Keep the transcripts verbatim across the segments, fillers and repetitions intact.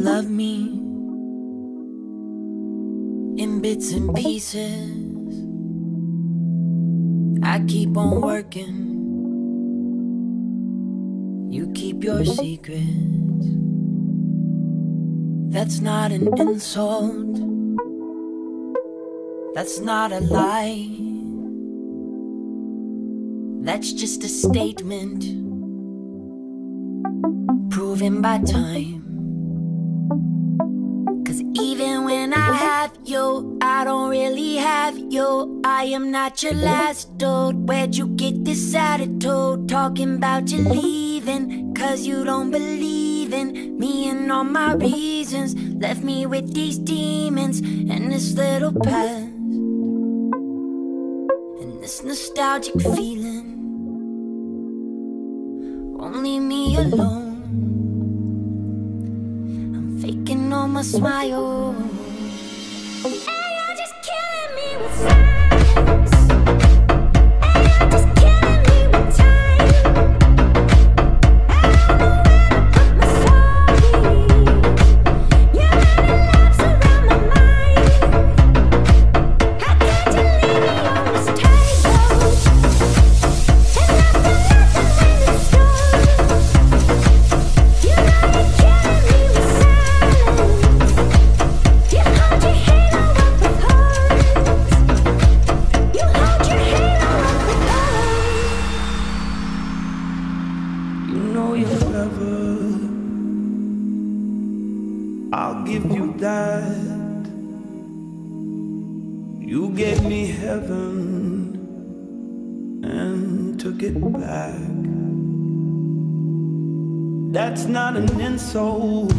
love me in bits and pieces. I keep on working, you keep your secrets. That's not an insult, that's not a lie. That's just a statement proven by time. Cause even when I have you, I don't really have you. I am not your last dude. Where'd you get this attitude? Talking about you leaving cause you don't believe in me and all my reasons. Left me with these demons and this little past and this nostalgic feeling. Won't leave me alone. I'm faking all my smiles, and you're just killing me with silence. And you're just killing me with time. I don't know where to put my story. You're running laps around my mind. How could you leave me on this table and not feel nothing when it's gone? You know you're killing me with silence. You hold your halo up with hugs. You hold your halo up with hugs. You know you're clever, I'll give you that. You gave me heaven and took it back. That's not an insult,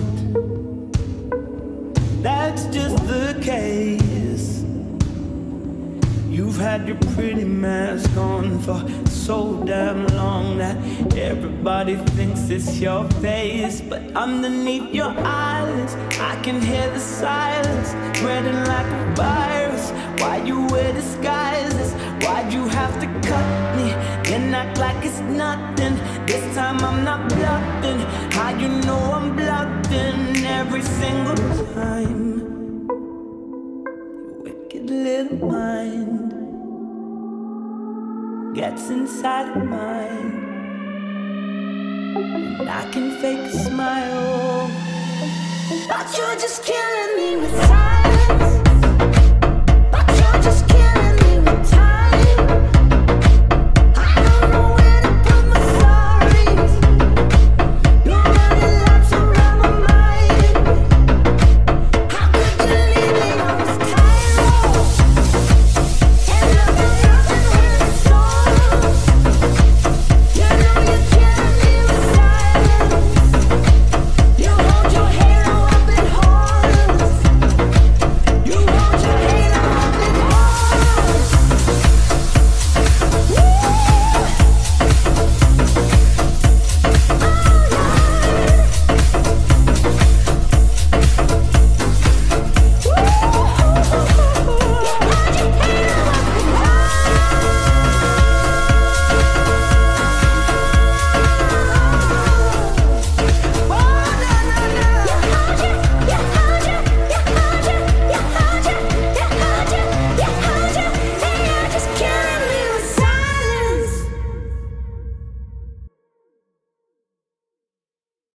that's just the case. You've had your pretty mask on for so damn long that everybody thinks it's your face. But underneath your eyelids, I can hear the silence spreading like a virus. Why you wear disguises? Why'd you have to cut me, then act like it's nothing? This time I'm not bluffing. How you know I'm bluffing every single time? Your wicked little mind gets inside of mine, and I can fake a smile, but you're just killing me with silence.